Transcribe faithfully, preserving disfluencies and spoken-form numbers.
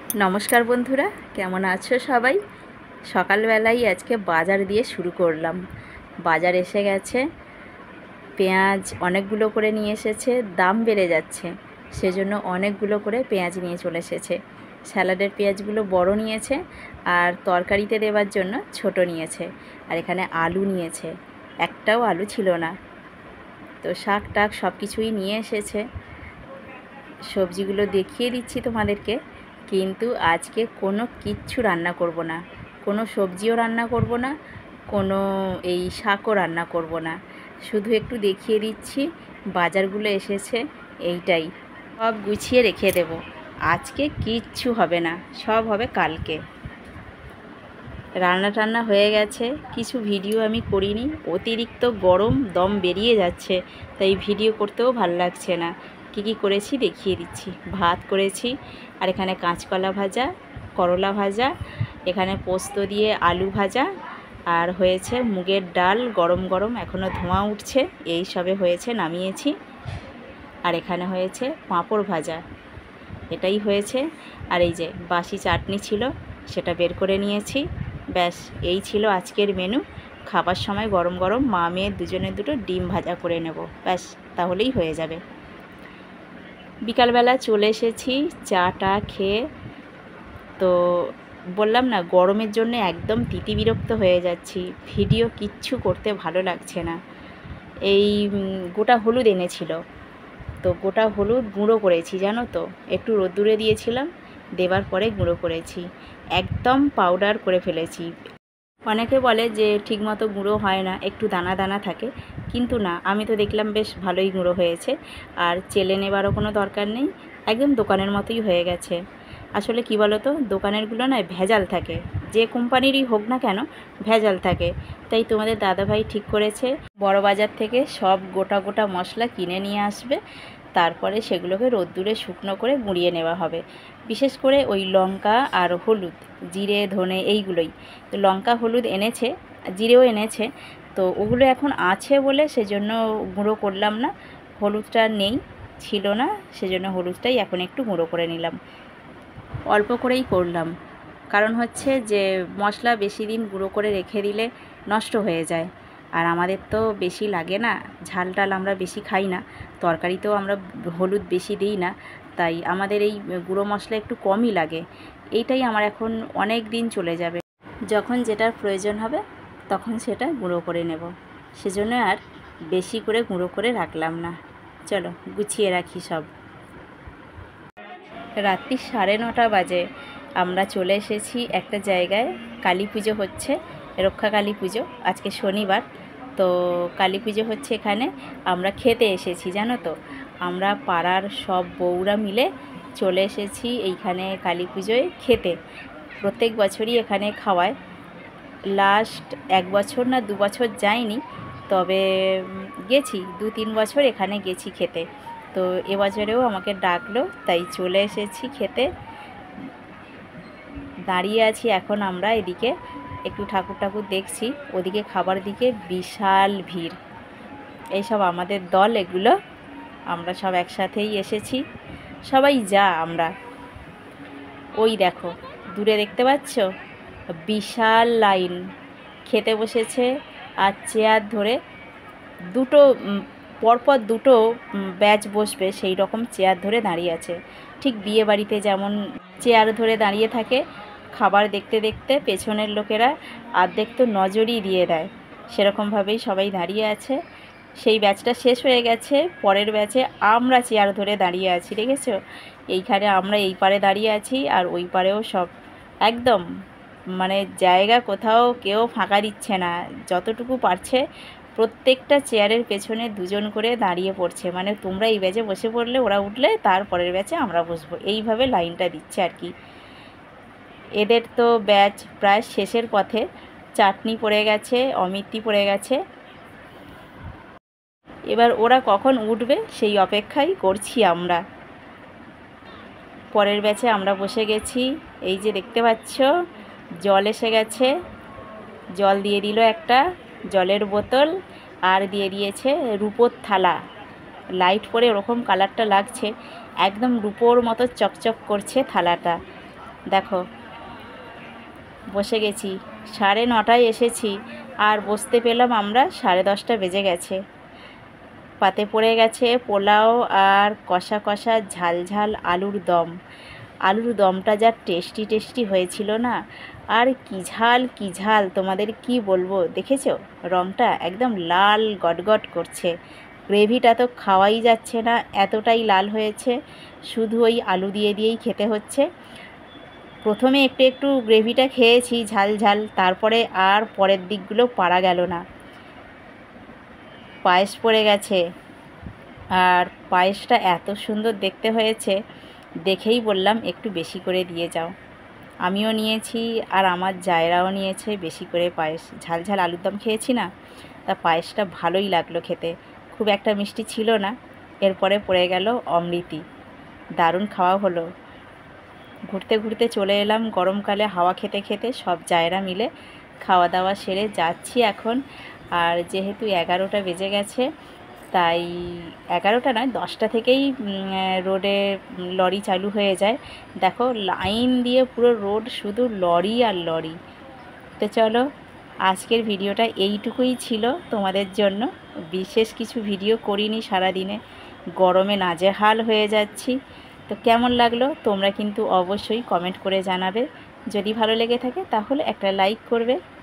नमस्कार बंधुरा केमन आछो सबाई। सकाल बेलाई आज के बाजार दिए शुरू करलाम। बाजार एसे गेछे, पेঁয়াজ अनेकगुलो करे निये एसेछे, दाम बेड़े जाच्छे सेजोन्नो अनेकगुलो करे पेঁয়াজ निये चले एसेछे। सैलाडेर पेঁয়াজगुलो बड़ो नियेछे और तरकारीते देवार जोन्नो छोटो नियेछे। और एखाने आलू नियेछे, एकटाओ आलू छिलो ना। तो शाक टाक सब किछुई निये एसेछे। सब्जिगुलो देखिए दिच्छी तोमादेरके, किन्तु आज के कोनो किच्छु रान्ना करब ना, कोनो सब्जिओ रान्ना करब ना, कोनो एई शाको रान्ना करब ना, शुधु एकटु देखिए दिच्छी बाजारगुलो एसेछे एइटाई। सब गुछिए रेखे देब, आज के किच्छु होबे ना, सब होबे कालके। रान्ना टान्ना हये गेछे, किछु भिडियो आमी करिनी, अतिरिक्त गरम दम बेरिये जाच्छे, ताई भिडियो करतेओ भालो लागछे ना। कि कि करेছি দেখিয়ে দিচ্ছি। ভাত করেছি আর এখানে কাঁচকলা ভাজা, করলা ভাজা, এখানে পোস্ত দিয়ে আলু ভাজা আর হয়েছে মুগের ডাল গরম গরম এখনো ধোঁয়া উঠছে, এই সবে হয়েছে নামিয়েছি। আর এখানে হয়েছে পাঁপড় ভাজা, এটাই হয়েছে। আর এই যে বাসি চাটনি ছিল সেটা বের করে নিয়েছি। ব্যাস এই ছিল আজকের মেনু। খাবার সময় গরম গরম মা মেয়ে দুজনে দুটো ডিম ভাজা করে নেব, ব্যাস তাহলেই হয়ে যাবে। বিকালবেলা চলে এসেছি চা টা খেয়ে। তো বললাম না গরমের জন্য একদম তিতি বিরক্ত হয়ে যাচ্ছি, ভিডিও কিচ্ছু করতে ভালো লাগছে না। এই গোটা হলুদ এনেছিল, তো গোটা হলুদ গুঁড়ো করেছি জানো তো, একটু রোদ্দুরে দিয়েছিলাম, দেবার পরে গুঁড়ো করেছি, একদম পাউডার করে ফেলেছি। অনেকে বলে যে ঠিকমতো গুঁড়ো হয় না, একটু দানা দানা থাকে, কিন্তু না, আমি তো দেখলাম বেশ ভালোই গুঁড়ো হয়েছে। আর চেলে নেবারও কোনো দরকার নেই, একদম দোকানের মতোই হয়ে গেছে। আসলে কি বলো তো, দোকানেরগুলো না ভেজাল থাকে, যে কোম্পানিরই হোক না কেন ভেজাল থাকে। তাই তোমাদের দাদাভাই ঠিক করেছে বড় বাজার থেকে সব গোটা গোটা মশলা কিনে নিয়ে আসবে, তারপরে সেগুলোকে রোদ্দুরে শুকনো করে গুঁড়িয়ে নেওয়া হবে। বিশেষ করে ওই লঙ্কা আর হলুদ, জিরে ধনে এইগুলোই। তো লঙ্কা হলুদ এনেছে, জিরেও এনেছে, তো ওগুলো এখন আছে বলে সেজন্য গুঁড়ো করলাম না। হলুদটা নেই, ছিল না, সেজন্য হলুদটাই এখন একটু গুঁড়ো করে নিলাম। অল্প করেই করলাম, কারণ হচ্ছে যে মশলা বেশি দিন গুঁড়ো করে রেখে দিলে নষ্ট হয়ে যায়। আর আমাদের তো বেশি লাগে না, ঝাল টাল আমরা বেশি খাই না, তরকারিতেও আমরা হলুদ বেশি দিই না, তাই আমাদের এই গুঁড়ো মশলা একটু কমই লাগে। এইটাই আমার এখন অনেক দিন চলে যাবে, যখন যেটার প্রয়োজন হবে তখন সেটা গুঁড়ো করে নেব, সেজন্য আর বেশি করে গুঁড়ো করে রাখলাম না। চলো গুছিয়ে রাখি সব। রাত্রি সাড়ে নটা বাজে আমরা চলে এসেছি একটা জায়গায়, কালী পুজো হচ্ছে, রক্ষা কালী পুজো, আজকে শনিবার। তো কালী পুজো হচ্ছে এখানে, আমরা খেতে এসেছি জানো তো। আমরা পাড়ার সব বউরা মিলে চলে এসেছি এইখানে কালী পুজোয় খেতে। প্রত্যেক বছরই এখানে খাওয়ায়, লাস্ট এক বছর না দু বছর যাইনি, তবে গেছি দু তিন বছর এখানে গেছি খেতে। তো এবছরেও আমাকে ডাকলো, তাই চলে এসেছি খেতে। দাঁড়িয়ে আছি এখন আমরা এদিকে, একটু ঠাকুর ঠাকুর দেখছি, ওদিকে খাবার দিকে বিশাল ভিড়। এইসব আমাদের দল, এগুলো আমরা সব একসাথেই এসেছি, সবাই যা আমরা। ওই দেখো দূরে দেখতে পাচ্ছ বিশাল লাইন, খেতে বসেছে আর চেয়ার ধরে দুটো পরপর দুটো ব্যাচ বসবে সেই রকম চেয়ার ধরে দাঁড়িয়ে আছে। ঠিক বিয়ে বাড়িতে যেমন চেয়ার ধরে দাঁড়িয়ে থাকে খাবার দেখতে দেখতে, পেছনের লোকেরা অর্ধেক তো নজরই দিয়ে দেয়, সেরকমভাবেই সবাই দাঁড়িয়ে আছে। সেই ব্যাচটা শেষ হয়ে গেছে, পরের ব্যাচে আমরা চেয়ার ধরে দাঁড়িয়ে আছি, দেখেছো? এইখানে আমরা এই পারে দাঁড়িয়ে আছি আর ওই পারেও সব, একদম মানে জায়গা কোথাও কেউ ফাঁকা দিচ্ছে না, যতটুকু পারছে প্রত্যেকটা চেয়ারের পেছনে দুজন করে দাঁড়িয়ে পড়ছে, মানে তোমরা এই ব্যাচে বসে পড়লে ওরা উঠলে তার পরের ব্যাচে আমরা বসবো, এইভাবে লাইনটা দিচ্ছে আর কি। এদের তো ব্যাচ প্রায় শেষের পথে, চাটনি পড়ে গেছে, অমৃতি পড়ে গেছে, এবার ওরা কখন উঠবে সেই অপেক্ষাই করছি আমরা। পরের ব্যাচে আমরা বসে গেছি, এই যে দেখতে পাচ্ছ জল এসে গেছে, জল দিয়ে দিল একটা জলের বোতল, আর দিয়ে দিয়েছে রূপোর থালা, লাইট পরে ওরকম কালারটা লাগছে, একদম রূপোর মতো চকচক করছে থালাটা। দেখো বসে গেছি, সাড়ে নটায় এসেছি আর বসতে পেলাম আমরা সাড়ে দশটা বেজে গেছে। পাতে পড়ে গেছে পোলাও আর কষা কষা ঝাল ঝাল আলুর দম। আলুর দমটা যা টেস্টি টেস্টি হয়েছিল না, আর কি ঝাল কি ঝাল তোমাদের কি বলবো। দেখেছো রঙটা একদম লাল গটগট করছে, গ্রেভিটা তো খাওয়াই যাচ্ছে না, এতটাই লাল হয়েছে। শুধু ওই আলু দিয়ে দিয়েই খেতে হচ্ছে। প্রথমে একটু একটু গ্রেভিটা খেয়েছি ঝাল ঝাল, তারপরে আর পরের দিকগুলো পারা গেল না। পায়েস পড়ে গেছে, আর পায়েসটা এত সুন্দর দেখতে হয়েছে, দেখেই বললাম একটু বেশি করে দিয়ে যাও। আমিও নিয়েছি আর আমার জায়রাও নিয়েছে বেশি করে পায়েস। ঝাল ঝাল আলুর দম খেয়েছি না, তা পায়েসটা ভালোই লাগলো খেতে, খুব একটা মিষ্টি ছিল না। এরপরে পড়ে গেল অমৃতি, দারুণ খাওয়া হলো। ঘুরতে ঘুরতে চলে এলাম গরমকালে হাওয়া খেতে খেতে, সব জায়রা মিলে খাওয়া দাওয়া সেরে যাচ্ছি এখন। আর যেহেতু এগারোটা বেজে গেছে, তাই এগারোটা নয় দশটা থেকেই রোডে লরি চালু হয়ে যায়। দেখো লাইন দিয়ে পুরো রোড শুধু লরি আর লরি। তো চলো আজকের ভিডিওটা এইটুকুই ছিল তোমাদের জন্য, বিশেষ কিছু ভিডিও করিনি সারাদিনে, গরমে নাজেহাল হয়ে যাচ্ছি। তো কেমন লাগলো তোমরা কিন্তু অবশ্যই কমেন্ট করে জানাবে। যদি ভালো লেগে থাকে তাহলে একটা লাইক করবে।